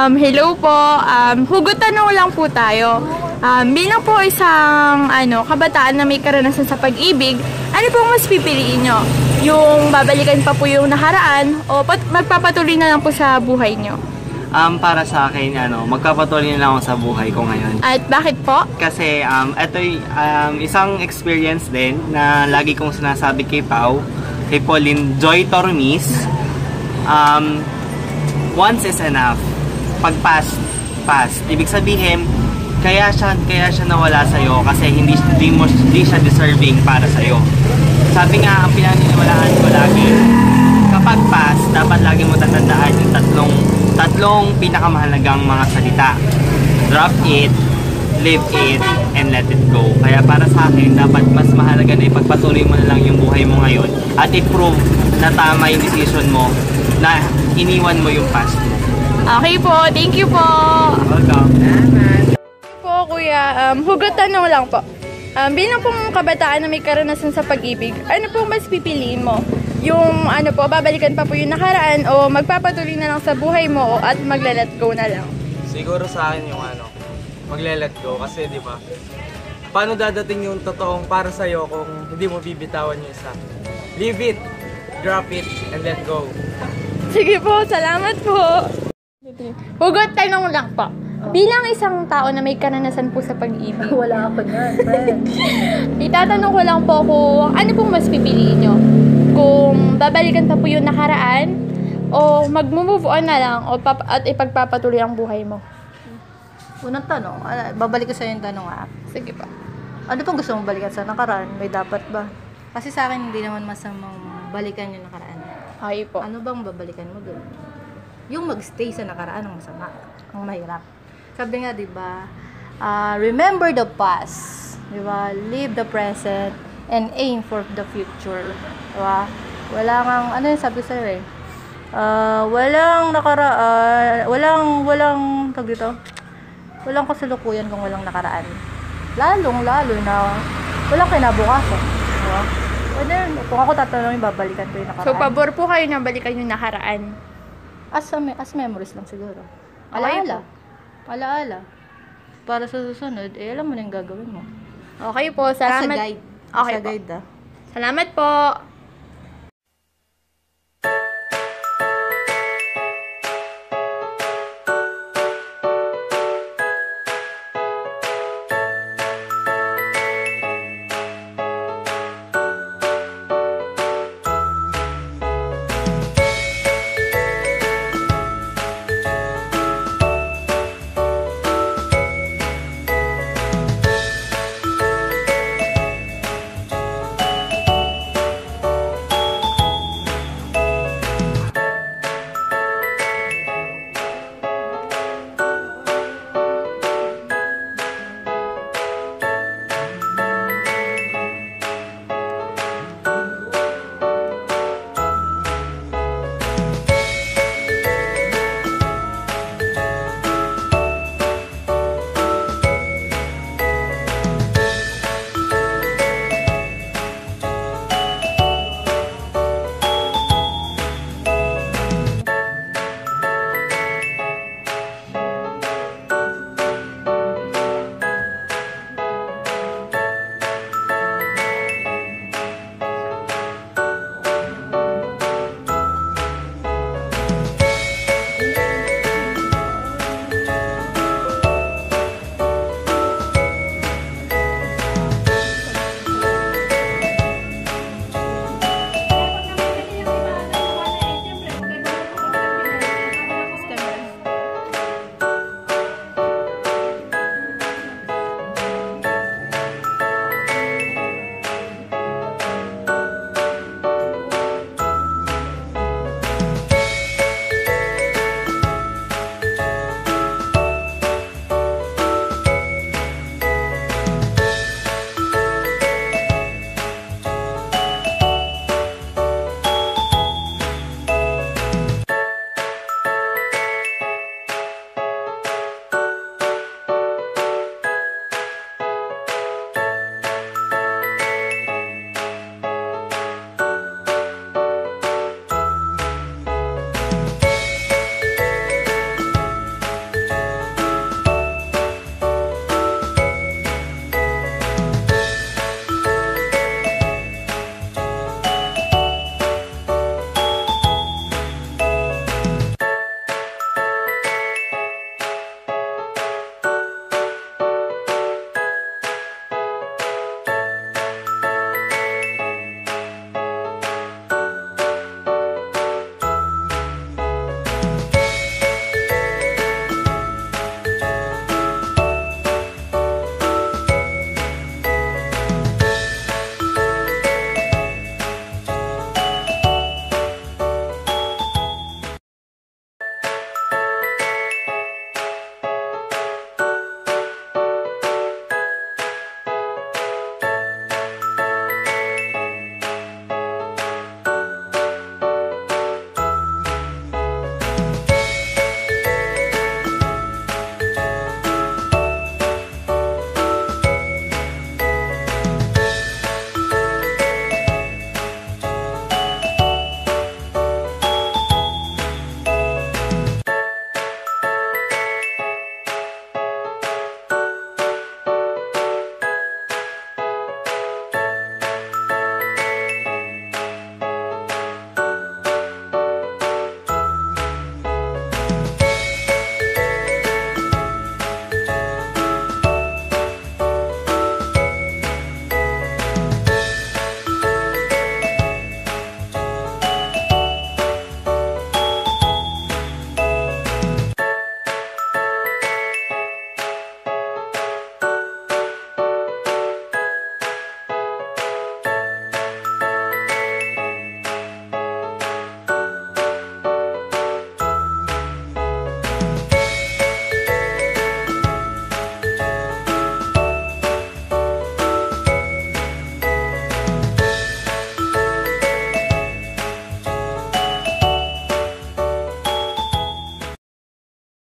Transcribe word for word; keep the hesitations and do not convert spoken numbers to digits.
Um, hello po. Um, hugot tanong lang po tayo. Um, bilang po isang ano, kabataan na may karanasan sa pag-ibig, ano po mas pipiliin nyo? Yung babalikan pa po yung nakaraan o pat magpapatuloy na lang po sa buhay nyo? Um, para sa akin, ano, magpapatuloy na lang ako sa buhay ko ngayon. At bakit po? Kasi um, ito'y um, isang experience din na lagi kong sinasabi kay Pau, kay Pauline Joy Tormis. Um, once is enough. Pag past, past. Ibig sabihin, kaya siya, kaya siya nawala sa'yo kasi hindi, hindi, mo, hindi siya deserving para sa'yo. Sabi nga, ang pinaniniwalaan ko lagi, kapag past, dapat lagi mo tatandaan yung tatlong, tatlong pinakamahalagang mga salita. Drop it, live it, and let it go. Kaya para sa akin, dapat mas mahalaga na ipagpatuloy mo na lang yung buhay mo ngayon at i-prove na tama yung decision mo na iniwan mo yung past mo. Okay po, thank you po. Welcome. Po kuya, um, hugot tanong lang po. Um, bilang pong kabataan na may karanasan sa pag-ibig, ano pong mas pipiliin mo? Yung ano po, babalikan pa po yung nakaraan o magpapatuloy na lang sa buhay mo at magla-let go na lang? Siguro sa akin yung ano, magla-let go kasi di ba? Paano dadating yung totoong para sa'yo kung hindi mo bibitawan yung isa? Leave it, drop it, and let go. Sige po, salamat po. Hugot tanong lang po. Bilang isang tao na may karanasan po sa pag-ibig. Wala ako niyan, friend. Itatanong ko lang po kung ano pong mas pipiliin nyo? Kung babalikan pa po yung nakaraan o mag-move on na lang o pap at ipagpapatuloy ang buhay mo? Unang tanong, ah, babalik ko sa yung tanong ah. Sige pa. Ano pong gusto mong balikan sa nakaraan? May dapat ba? Kasi sa akin hindi naman masamang balikan yung nakaraan. Okay po. Ano bang babalikan mo doon? Yung magstay sa nakaraan ang masama, ang mahirap. Sabi nga, di ba, uh, remember the past, di ba? Live the present and aim for the future. Di ba? Wala kang, ano yung sabi sa'yo eh? Uh, walang nakaraan, walang, walang, tag dito, walang kasalukuyan kung walang nakaraan. Lalong, lalo na, walang kinabukasan. Di ba? Well, then, kung ako tatanungin, babalikan ko yung nakaraan. So, pabor po kayo na balikan yung nakaraan? As, as memories lang siguro. Okay Alaala. Alaala. Para sa susunod, eh, alam mo na yung gagawin mo. Okay po, salamat. As a guide. Okay As a po. guide, ah. Salamat po.